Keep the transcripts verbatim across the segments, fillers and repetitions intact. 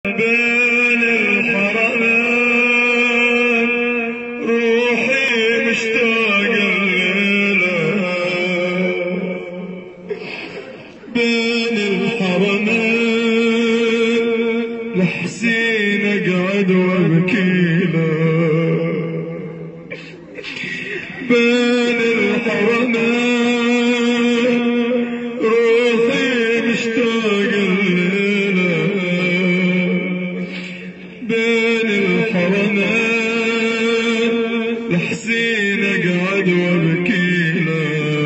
بين الحرمين روحي مشتاق الليلة بين الحرمين لحسين اقعد وابكيله بين الحرمين روحي مشتاق الليلة بين الحرمين لحسين اقعد وابكيله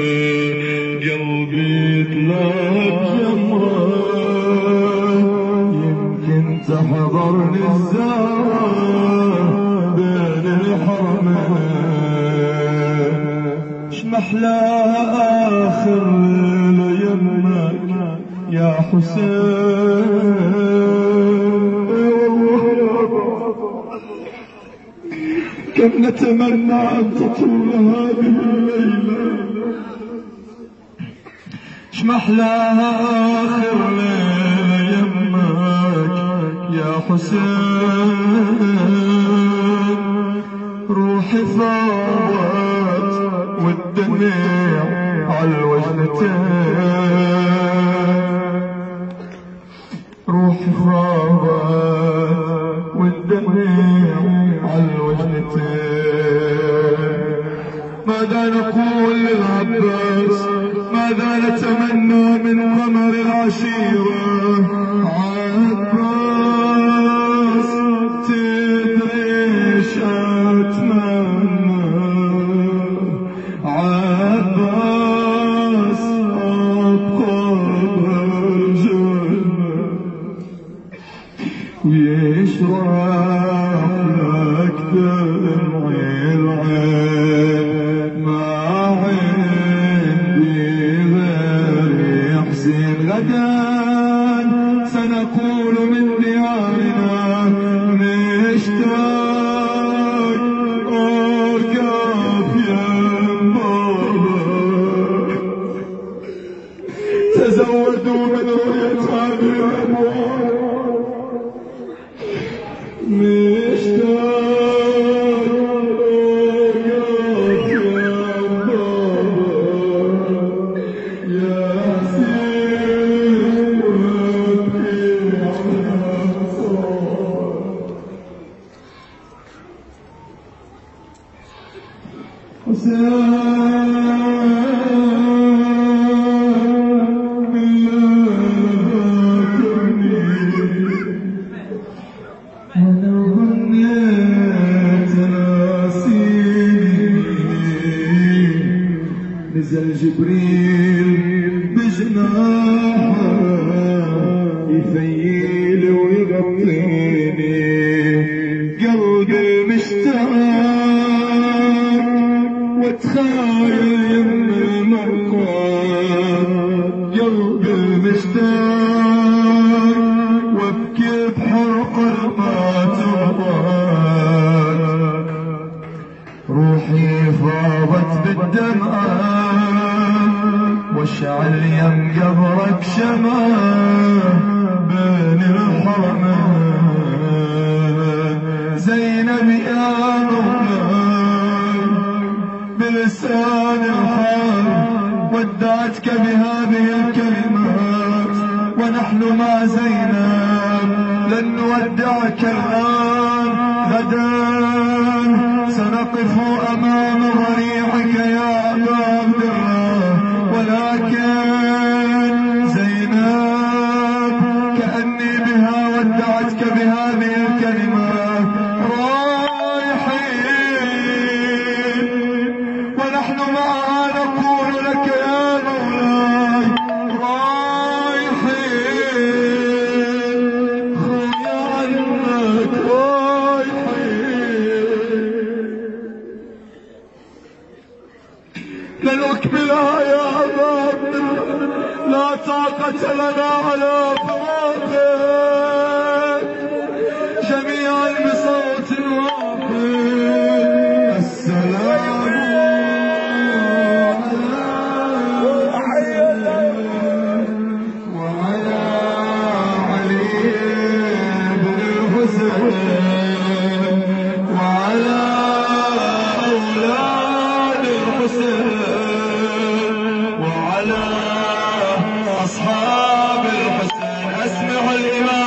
قلبي تلاقى جمره يمكن تحضرني الزهرة بين الحرمين محلاها آخر ليلة يمك يا حسين كم نتمنى أن تطول هذه الليلة محلاها آخر ليلة يمك يا حسين روحي فاضت والدمع عالوجنتين روحي فاضت والدمع عالوجنتين ماذا نقول للعباس ماذا نتمنى من قمر العشيرة عباس تدري ايش اتمنى عباس ابقى بالجنة ويشرح لك دمعي العين ما عندي غير يحسن غدا سنقول من ديارنا نشتاق أركب ينبابك تزودوا من رؤية هذه الأموال مشتاق أركب ينبابك يا حسين وابكي على حسين ولو غنيت ناسيني نزل جبريل بجناحه يفيل ويغطيني قلبي مشتاق واتخايل يم المرقاد قلبي مشتاق وابكي بحرق المات وضاق روحي فاضت بالدمعة واشعل يم قبرك شمعة بين الحرمين زينب يا مولاي بلسان الحال ودعتك بهذه الكلمات ونحن مع زينب لن نودعك الآن غدا سنقف أمام ضريحك يا أبا عبد الله ولكن زينب كأني بها ودعتك بهذه الكلمة رايحين ونحن معها نقول لك يا مولاي رايحين خويا عنك لن أكملها يا أبا عبد الله لا طاقة لنا على فراقك جميعا بصوت واحد السلام على وعلى علي بن والإمام